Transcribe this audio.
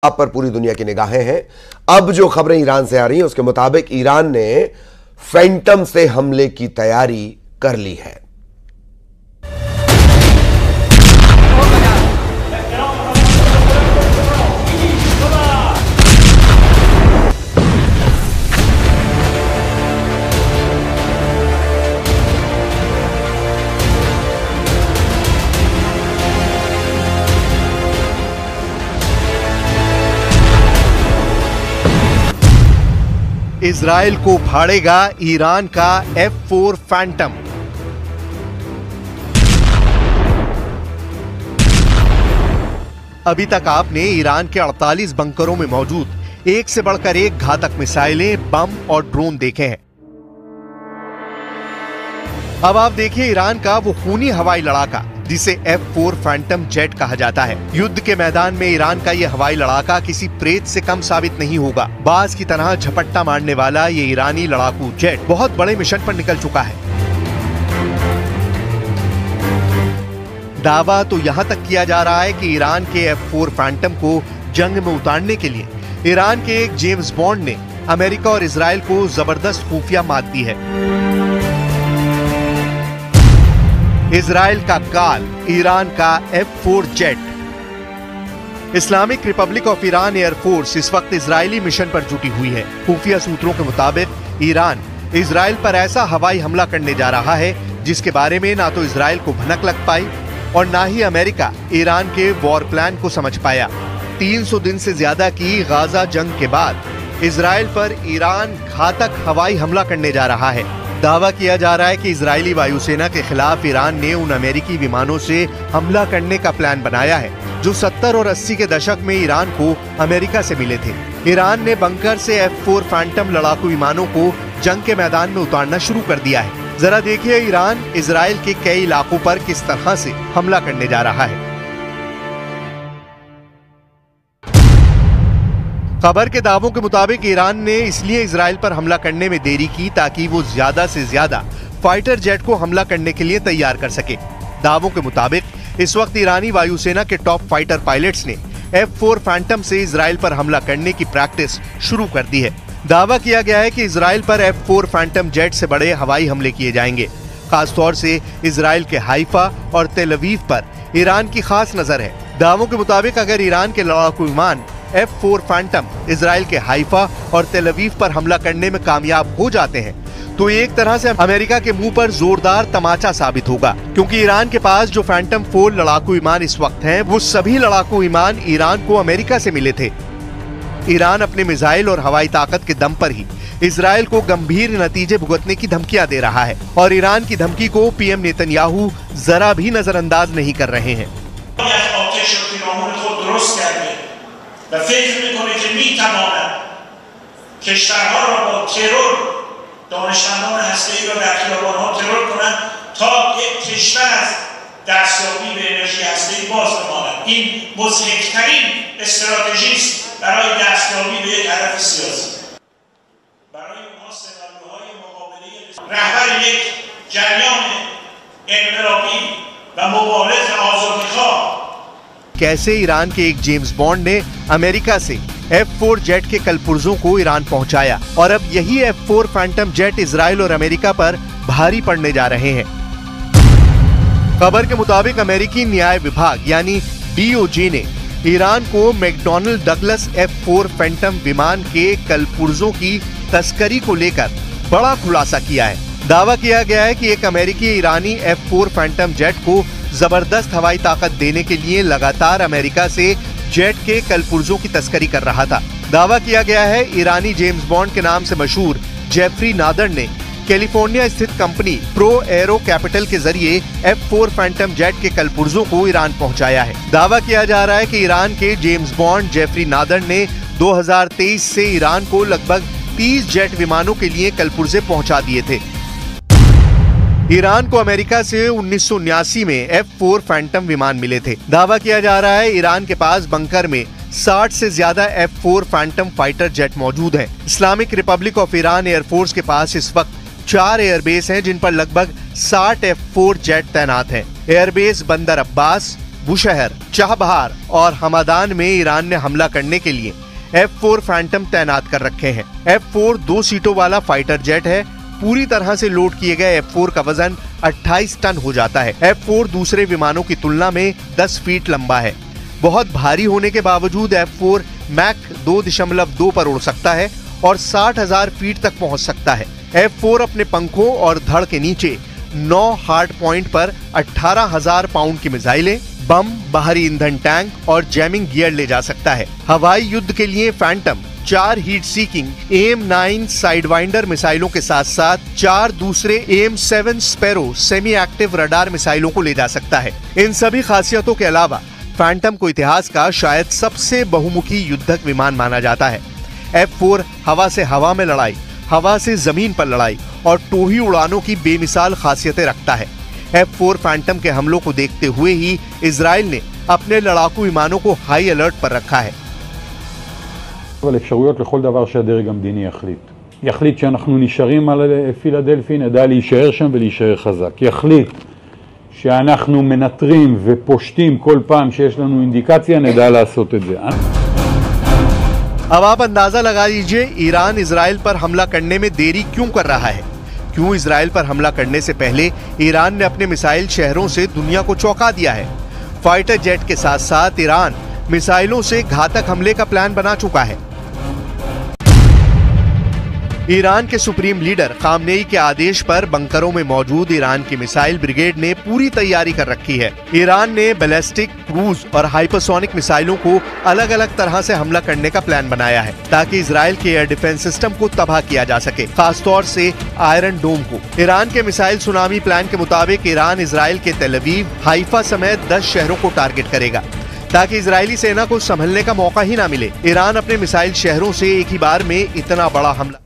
पर पूरी दुनिया की निगाहें हैं। अब जो खबरें ईरान से आ रही हैं उसके मुताबिक ईरान ने फैंटम से हमले की तैयारी कर ली है। इजराइल को फाड़ेगा ईरान का F4 फैंटम। अभी तक आपने ईरान के 48 बंकरों में मौजूद एक से बढ़कर एक घातक मिसाइलें, बम और ड्रोन देखे हैं। अब आप देखिए ईरान का वो खूनी हवाई लड़ाका जिसे F4 फैंटम जेट कहा जाता है। युद्ध के मैदान में ईरान का ये हवाई लड़ाका किसी प्रेत से कम साबित नहीं होगा। बाज की तरह झपट्टा मारने वाला ये ईरानी लड़ाकू जेट बहुत बड़े मिशन पर निकल चुका है। दावा तो यहां तक किया जा रहा है कि ईरान के F4 फैंटम को जंग में उतारने के लिए ईरान के एक जेम्स बॉन्ड ने अमेरिका और इजराइल को जबरदस्त खुफिया मात दी है। इजराइल का काल, ईरान का F4 jet. Islamic Republic of Iran air force इस वक्त इजरायली मिशन पर जुटी हुई है। खुफिया सूत्रों के मुताबिक ईरान इजराइल पर ऐसा हवाई हमला करने जा रहा है जिसके बारे में ना तो इजराइल को भनक लग पाई और ना ही अमेरिका ईरान के वॉर प्लान को समझ पाया। 300 दिन से ज्यादा की गाजा जंग के बाद इजराइल पर ईरान घातक हवाई हमला करने जा रहा है। दावा किया जा रहा है कि इजरायली वायुसेना के खिलाफ ईरान ने उन अमेरिकी विमानों से हमला करने का प्लान बनाया है जो 70 और 80 के दशक में ईरान को अमेरिका से मिले थे। ईरान ने बंकर से F4 फैंटम लड़ाकू विमानों को जंग के मैदान में उतारना शुरू कर दिया है। जरा देखिए ईरान इजराइल के कई इलाकों पर किस तरह से हमला करने जा रहा है। खबर के दावों के मुताबिक ईरान ने इसलिए इजराइल पर हमला करने में देरी की ताकि वो ज्यादा से ज्यादा फाइटर जेट को हमला करने के लिए तैयार कर सके। दावों के मुताबिक इस वक्त ईरानी वायुसेना के टॉप फाइटर पायलट्स ने F4 फैंटम से इजराइल पर हमला करने की प्रैक्टिस शुरू कर दी है। दावा किया गया है कि इजराइल पर F4 फैंटम जेट से बड़े हवाई हमले किए जाएंगे। खासतौर से इजराइल के हाइफा और तेल अवीव पर ईरान की खास नजर है। दावों के मुताबिक अगर ईरान के लड़ाकू विमान F4 फैंटम इजराइल के हाइफा और तेल अवीव पर हमला करने में कामयाब हो जाते हैं तो एक तरह से अमेरिका के मुंह पर जोरदार तमाचा साबित होगा, क्योंकि ईरान के पास जो फैंटम 4 लड़ाकू विमान इस वक्त हैं, वो सभी लड़ाकू विमान ईरान को अमेरिका से मिले थे। ईरान अपने मिसाइल और हवाई ताकत के दम पर ही इजराइल को गंभीर नतीजे भुगतने की धमकियां दे रहा है और ईरान की धमकी को पीएम नेतन्याहू जरा भी नजरअंदाज नहीं कर रहे हैं। و فکر میکنه که میتواند کشورها را با ترور دانشمندان هسته‌ای را در خیابان‌ها ترور کنند تا یک کشور از دستیابی به انرژی هسته‌ای باز بماند. این مضحک‌ترین استراتژی است برای دستیابی به یک هدف سیاسی. برای اونها سناریوهای مقابله رهبر یک جریان انقلابی و مبارز آزادی‌خواه कैसे ईरान के एक जेम्स बॉन्ड ने अमेरिका से F4 जेट के कलपुर्जों को ईरान पहुंचाया और अब यही F4 फैंटम जेट इजराइल और अमेरिका पर भारी पड़ने जा रहे हैं। खबर के मुताबिक अमेरिकी न्याय विभाग यानी DOJ ने ईरान को मैकडॉनल्ड डगलस F4 फैंटम विमान के कलपुर्जों की तस्करी को लेकर बड़ा खुलासा किया है। दावा किया गया है कि एक अमेरिकी ईरानी F4 फैंटम जेट को जबरदस्त हवाई ताकत देने के लिए लगातार अमेरिका से जेट के कलपुर्जों की तस्करी कर रहा था। दावा किया गया है ईरानी जेम्स बॉन्ड के नाम से मशहूर जेफरी नादर ने कैलिफोर्निया स्थित कंपनी प्रो एरो कैपिटल के जरिए F4 फैंटम जेट के कलपुर्जों को ईरान पहुंचाया है। दावा किया जा रहा है कि ईरान के जेम्स बॉन्ड जेफरी नादर ने 2023 से ईरान को लगभग 30 जेट विमानों के लिए कलपुर्जे पहुंचा दिए थे। ईरान को अमेरिका से 1979 में F4 फैंटम विमान मिले थे। दावा किया जा रहा है ईरान के पास बंकर में 60 से ज्यादा F4 फैंटम फाइटर जेट मौजूद हैं। Islamic Republic of Iran air force के पास इस वक्त 4 एयरबेस हैं जिन पर लगभग 60 F4 जेट तैनात हैं। Airbase Bandar Abbas, Bushehr, Chabahar और हमादान में ईरान ने हमला करने के लिए F-4 फैंटम तैनात कर रखे हैं। F-4 2 सीटों वाला फाइटर जेट है। पूरी तरह से लोड किए गए F-4 का वजन 28 टन हो जाता है। F-4 दूसरे विमानों की तुलना में 10 फीट लंबा है। बहुत भारी होने के बावजूद F-4 मैक 2.2 पर उड़ सकता है और 60,000 फीट तक पहुंच सकता है। F-4 अपने पंखों और धड़ के नीचे 9 हार्ड पॉइंट पर 18,000 पाउंड की मिसाइलें, बम, बाहरी ईंधन टैंक और जैमिंग गियर ले जा सकता है। हवाई युद्ध के लिए फैंटम 4 हीट सीकिंग AIM-9 साइडवाइंडर मिसाइलों के साथ साथ 4 दूसरे AIM-7 sparrow semi active radar मिसाइलों को ले जा सकता है। इन सभी खासियतों के अलावा फैंटम को इतिहास का शायद सबसे बहुमुखी युद्धक विमान माना जाता है। F-4 हवा से हवा में लड़ाई, हवा से जमीन पर लड़ाई और टोही उड़ानों की बेमिसाल खासियतें रखता है। F-4 फैंटम के हमलों को देखते हुए ही इजराइल ने अपने लड़ाकू विमानों को हाई अलर्ट पर रखा है। אבל אפשרויות לכל דבר שהדרג המדיני יחליט שאנחנו נשארים על פילדלפי, נדע להישאר שם ולהישאר חזק. יחליט שאנחנו מנטרים ופושטים כל פעם שיש לנו אינדיקציה, נדע לעשות את זה. अब आप अंदाजा लगा लीजिए ईरान इजराइल पर हमला करने में देरी क्यों कर रहा है। क्यों इजराइल पर हमला करने से पहले ईरान ने अपने मिसाइल शहरों से दुनिया को चौंका दिया है। फाइटर जेट के साथ साथ ईरान मिसाइलों से घातक हमले का प्लान बना चुका है। ईरान के सुप्रीम लीडर खामनेई के आदेश पर बंकरों में मौजूद ईरान की मिसाइल ब्रिगेड ने पूरी तैयारी कर रखी है। ईरान ने बैलिस्टिक, क्रूज और हाइपरसोनिक मिसाइलों को अलग अलग तरह से हमला करने का प्लान बनाया है ताकि इजराइल के एयर डिफेंस सिस्टम को तबाह किया जा सके, खासतौर से आयरन डोम को। ईरान के मिसाइल सुनामी प्लान के मुताबिक ईरान इजराइल के तेल अवीव, हाइफा समेत 10 शहरों को टारगेट करेगा ताकि इजरायली सेना को संभलने का मौका ही ना मिले। ईरान अपने मिसाइल शहरों से एक ही बार में इतना बड़ा हमला